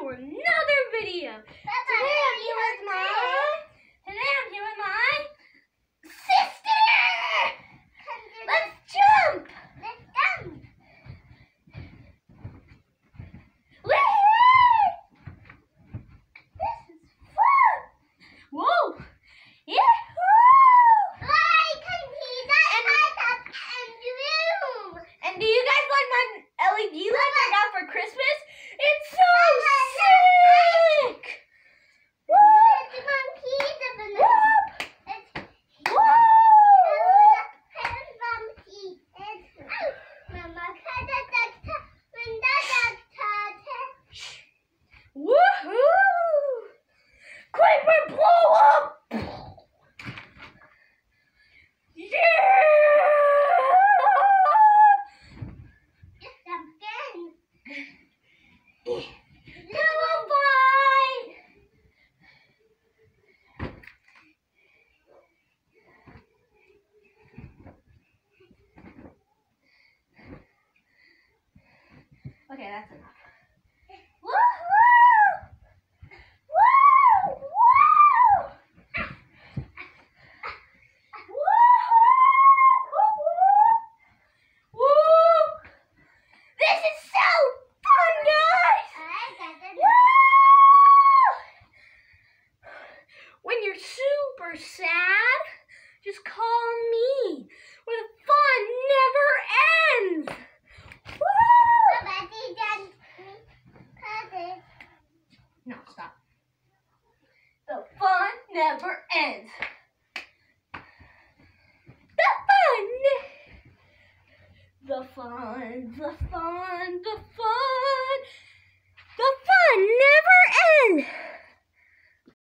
to another video. Today I'm here with my sister. Let's jump. Woo-hoo! This is fun. Whoa. And do you guys like my LED lights I got for Christmas? It's so sick! Whoop! Woohoo! Creeper blow up! Okay, that's enough. Woohoo! Woo! Woo! Woo! This is so fun, guys! Woo! When you're super sad, just call me, where the fun never ends. Woo! No, stop. The fun never ends. The fun, the fun, the fun.